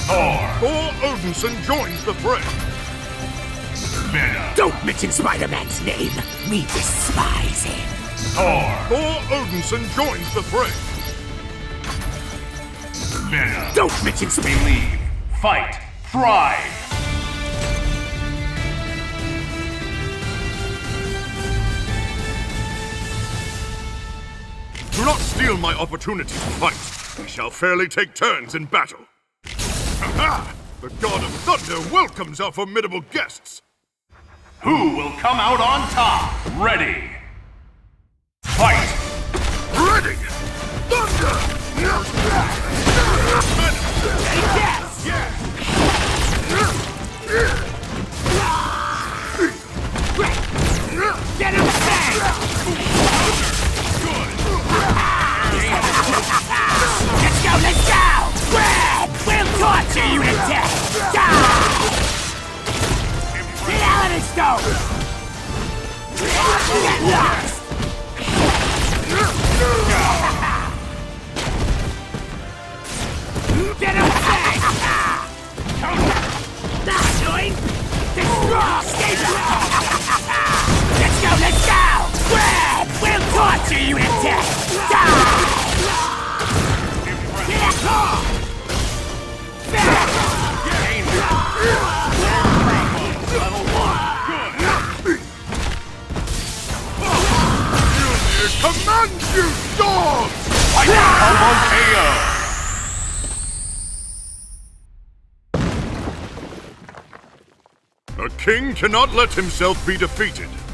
Thor Odinson joins the fray. Venom. Don't mention Spider-Man's name. We despise him. Thor Odinson joins the fray. Venom. Don't mention Believe. Fight. Thrive. Do not steal my opportunity to fight. We shall fairly take turns in battle. Ha! The God of Thunder welcomes our formidable guests. Who will come out on top? Ready. Fight. Ready! Thunder! Yes! Get him back! Let's go! Grab! We'll torture you to death! The element stone! Get lost! Get him back! That's join! Destroy! Stay back! Let's go! Grab! We'll torture you to death! Die! Command you, dogs! Combo KO! A king cannot let himself be defeated.